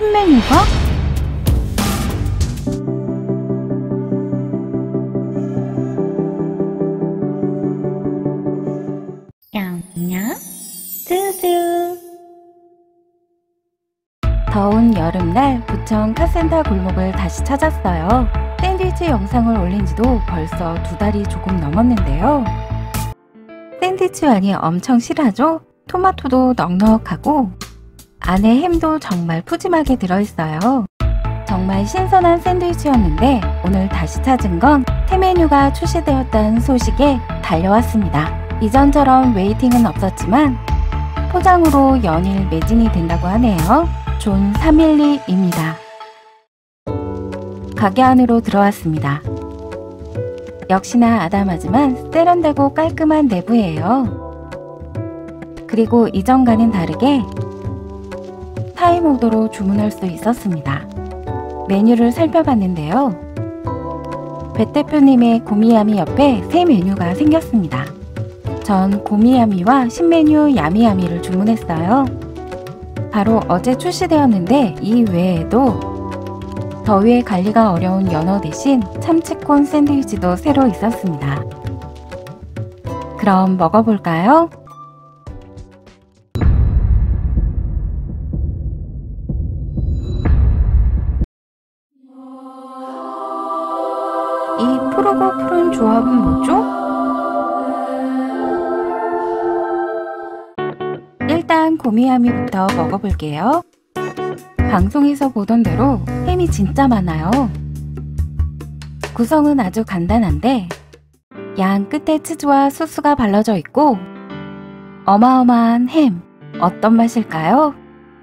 신메뉴가? 냠냠 뚜두. 더운 여름날 부천 카센터 골목을 다시 찾았어요. 샌드위치 영상을 올린 지도 벌써 2달이 조금 넘었는데요. 샌드위치 안이 엄청 실하죠? 토마토도 넉넉하고 안에 햄도 정말 푸짐하게 들어있어요. 정말 신선한 샌드위치였는데 오늘 다시 찾은 건 새 메뉴가 출시되었다는 소식에 달려왔습니다. 이전처럼 웨이팅은 없었지만 포장으로 연일 매진이 된다고 하네요. 존 312입니다. 가게 안으로 들어왔습니다. 역시나 아담하지만 세련되고 깔끔한 내부예요. 그리고 이전과는 다르게 타임오더로 주문할 수 있었습니다. 메뉴를 살펴봤는데요. 배 대표님의 고미야미 옆에 새 메뉴가 생겼습니다. 전 고미야미와 신메뉴 야미야미를 주문했어요. 바로 어제 출시되었는데 이 외에도 더위에 관리가 어려운 연어 대신 참치콘 샌드위치도 새로 있었습니다. 그럼 먹어볼까요? 이 푸르고 푸른 조합은 뭐죠? 일단 고미야미부터 먹어볼게요. 방송에서 보던 대로 햄이 진짜 많아요. 구성은 아주 간단한데 양 끝에 치즈와 소스가 발라져 있고 어마어마한 햄, 어떤 맛일까요?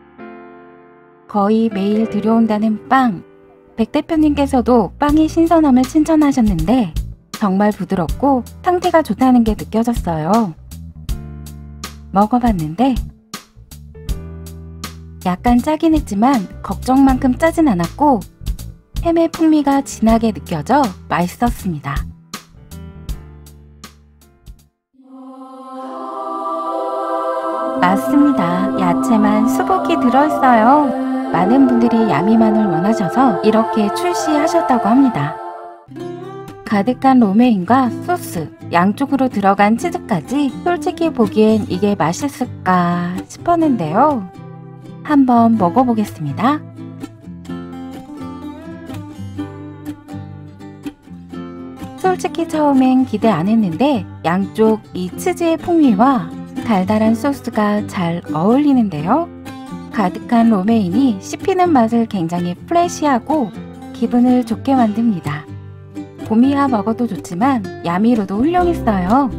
거의 매일 들여온다는 빵. 백 대표님께서도 빵의 신선함을 칭찬하셨는데 정말 부드럽고 상태가 좋다는 게 느껴졌어요. 먹어봤는데 약간 짜긴 했지만 걱정만큼 짜진 않았고 햄의 풍미가 진하게 느껴져 맛있었습니다. 맞습니다. 야채만 수북히 들어있어요. 많은 분들이 야미만을 원하셔서 이렇게 출시하셨다고 합니다. 가득한 로메인과 소스, 양쪽으로 들어간 치즈까지 솔직히 보기엔 이게 맛있을까 싶었는데요. 한번 먹어보겠습니다. 솔직히 처음엔 기대 안 했는데 양쪽 이 치즈의 풍미와 달달한 소스가 잘 어울리는데요. 가득한 로메인이 씹히는 맛을 굉장히 프레시하고 기분을 좋게 만듭니다. 고미야 먹어도 좋지만 야미로도 훌륭했어요.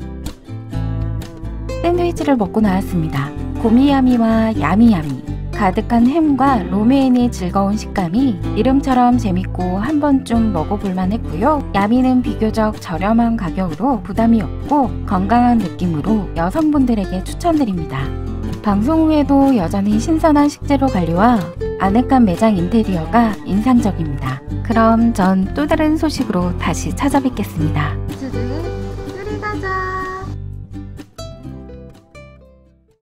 샌드위치를 먹고 나왔습니다. 고미야미와 야미야미, 가득한 햄과 로메인의 즐거운 식감이 이름처럼 재밌고 한 번쯤 먹어볼만 했고요. 야미는 비교적 저렴한 가격으로 부담이 없고 건강한 느낌으로 여성분들에게 추천드립니다. 방송 후에도 여전히 신선한 식재료 관리와 아늑한 매장 인테리어가 인상적입니다. 그럼 전 또 다른 소식으로 다시 찾아뵙겠습니다.